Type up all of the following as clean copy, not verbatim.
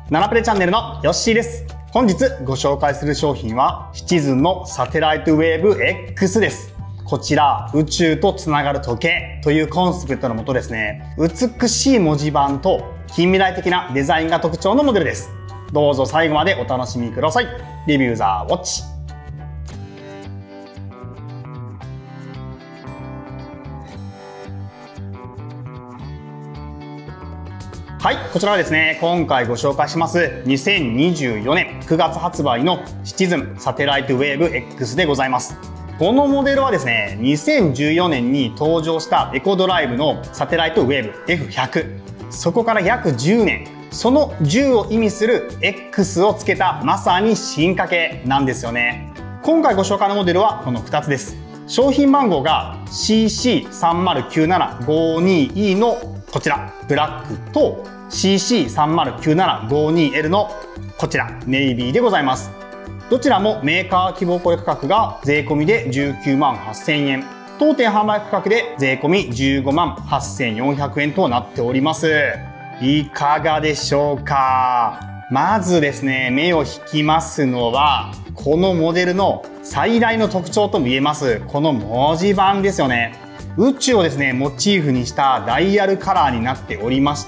ナナプレチャンネルのヨッシーです。本日ご紹介する商品はシチズンのサテライトウェーブ X です。こちら宇宙とつながる時計というコンセプトのもとですね、美しい文字盤と近未来的なデザインが特徴のモデルです。どうぞ最後までお楽しみください。リビューザーウォッチ。はい、こちらはですね、今回ご紹介します2024年9月発売のシチズンサテライトウェーブ X でございます。このモデルはですね、2014年に登場したエコドライブのサテライトウェーブ F100、そこから約10年、その10を意味する X をつけたまさに進化系なんですよね。今回ご紹介のモデルはこの2つです。商品番号が CC309752E のこちらブラックと CC309752L のこちらネイビーでございます。どちらもメーカー希望小売価格が税込みで19万8000円、当店販売価格で税込み15万8400円となっております。いかがでしょうか。まずですね、目を引きますのはこのモデルの最大の特徴とも言えますこの文字盤ですよね。宇宙をですねモチーフにしたダイヤルカラーになっておりまして、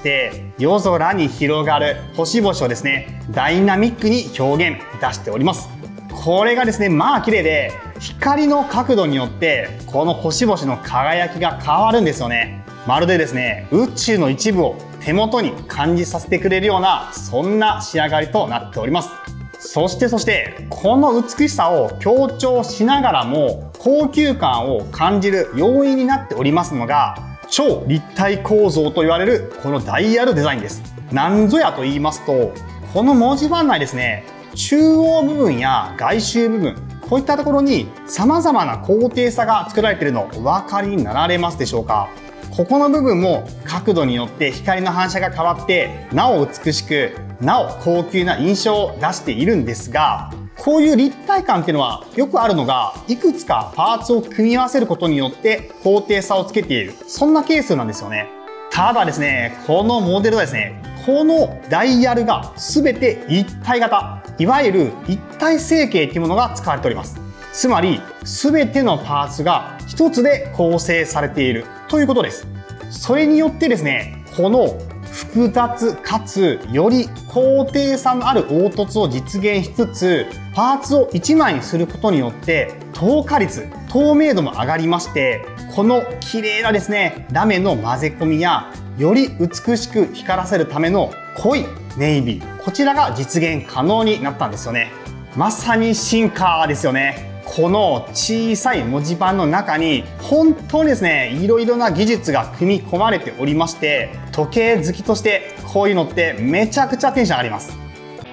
夜空に広がる星々をですねダイナミックに表現いたしております。これがですね綺麗で、光の角度によってこの星々の輝きが変わるんですよね。まるでですね宇宙の一部を手元に感じさせてくれるような、そんな仕上がりとなっております。そしてこの美しさを強調しながらも高級感を感じる要因になっておりますのが、超立体構造と言われるこのダイヤルデザインです。なんぞやと言いますと、この文字盤内ですね、中央部分や外周部分、こういったところに様々な高低差が作られているのお分かりになられますでしょうか。ここの部分も角度によって光の反射が変わって、なお美しく、なお高級な印象を出しているんですが、こういう立体感っていうのはよくあるのが、いくつかパーツを組み合わせることによって高低差をつけている、そんなケースなんですよね。ただですね、このモデルはですね、このダイヤルが全て一体型、いわゆる一体成形というものが使われております。つまり全てのパーツが一つで構成されているということです。それによってですね、この複雑かつより高低差のある凹凸を実現しつつ、パーツを1枚にすることによって透過率、透明度も上がりまして、この綺麗なですねラメの混ぜ込みや、より美しく光らせるための濃いネイビー、こちらが実現可能になったんですよね。まさに進化ですよね。この小さい文字盤の中に本当にですねいろいろな技術が組み込まれておりまして、時計好きとしてこういうのってめちゃくちゃテンション上がります。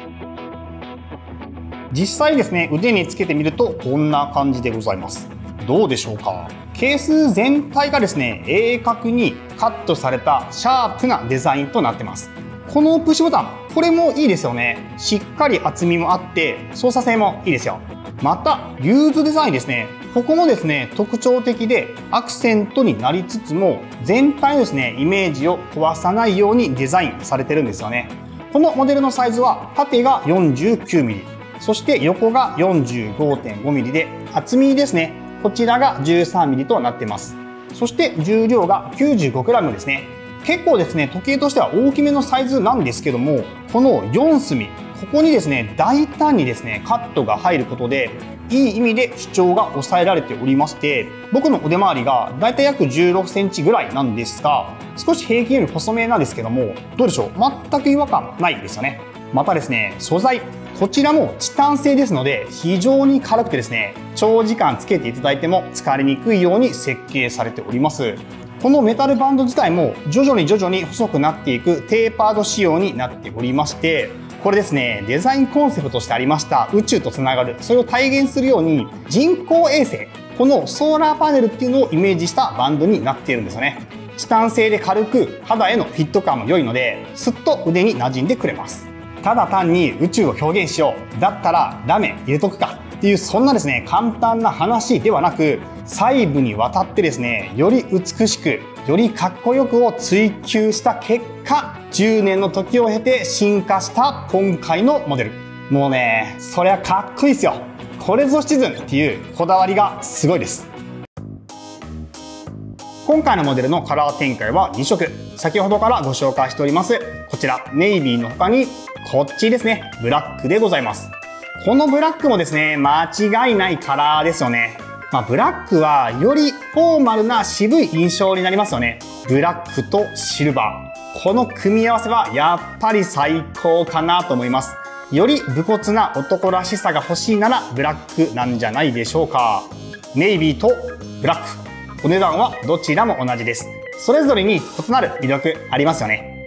実際ですね腕につけてみるとこんな感じでございます。どうでしょうか。ケース全体がですね鋭角にカットされたシャープなデザインとなってます。このプッシュボタン、これもいいですよね。しっかり厚みもあって操作性もいいですよ。またリューズデザインですね、ここもですね特徴的でアクセントになりつつも、全体のですねイメージを壊さないようにデザインされてるんですよね。このモデルのサイズは縦が 49mm、 そして横が 45.5mm で、厚みですねこちらが 13mm となっています。そして重量が 95g ですね。結構ですね時計としては大きめのサイズなんですけども、この4隅、ここにですね大胆にですねカットが入ることで、いい意味で主張が抑えられておりまして、僕の腕回りがだいたい約16センチぐらいなんですが、少し平均より細めなんですけども、どうでしょう、全く違和感ないですよね。またですね素材、こちらもチタン製ですので非常に軽くてですね、長時間つけていただいても疲れにくいように設計されております。このメタルバンド自体も徐々に細くなっていくテーパード仕様になっておりまして、これですねデザインコンセプトとしてありました宇宙とつながる、それを体現するように人工衛星、このソーラーパネルっていうのをイメージしたバンドになっているんですよね。チタン製で軽く肌へのフィット感も良いので、スッと腕に馴染んでくれます。ただ単に宇宙を表現しよう、だったらラメ入れとくかっていう、そんなですね簡単な話ではなく、細部にわたってですねより美しくよりかっこよくを追求した結果、10年の時を経て進化した今回のモデル。もうね、そりゃかっこいいですよ。これぞシチズンっていうこだわりがすごいです。今回のモデルのカラー展開は2色。先ほどからご紹介しております。こちら、ネイビーの他に、こっちですね、ブラックでございます。このブラックもですね、間違いないカラーですよね。ブラックはよりフォーマルな渋い印象になりますよね。ブラックとシルバー。この組み合わせはやっぱり最高かなと思います。より武骨な男らしさが欲しいならブラックなんじゃないでしょうか。ネイビーとブラック。お値段はどちらも同じです。それぞれに異なる魅力ありますよね。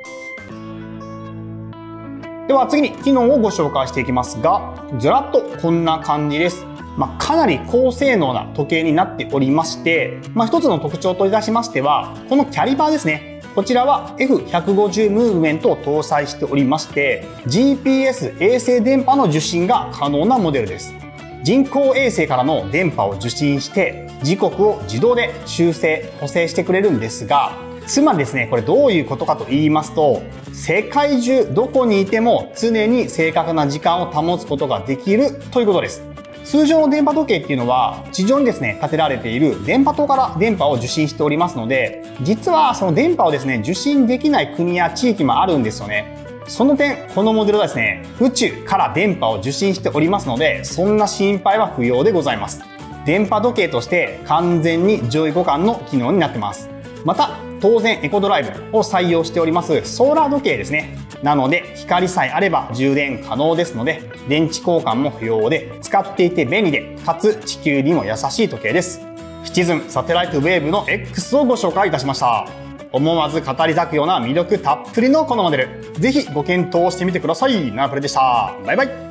では次に機能をご紹介していきますが、ずらっとこんな感じです。かなり高性能な時計になっておりまして、一つの特徴といたしましては、このキャリバーですね。こちらは F150 ムーブメントを搭載しておりまして、GPS 衛星電波の受信が可能なモデルです。人工衛星からの電波を受信して、時刻を自動で修正、補正してくれるんですが、つまりですね、これどういうことかと言いますと、世界中どこにいても常に正確な時間を保つことができるということです。通常の電波時計っていうのは、地上にですね、建てられている電波塔から電波を受信しておりますので、実はその電波をですね、受信できない国や地域もあるんですよね。その点、このモデルはですね、宇宙から電波を受信しておりますので、そんな心配は不要でございます。電波時計として完全に上位互換の機能になってます。また、当然エコドライブを採用しておりますソーラー時計ですね。なので、光さえあれば充電可能ですので、電池交換も不要で、使っていて便利で、かつ地球にも優しい時計です。シチズンサテライトウェーブの X をご紹介いたしました。思わず語り咲くような魅力たっぷりのこのモデル。ぜひご検討してみてください。ナナプレでした。バイバイ。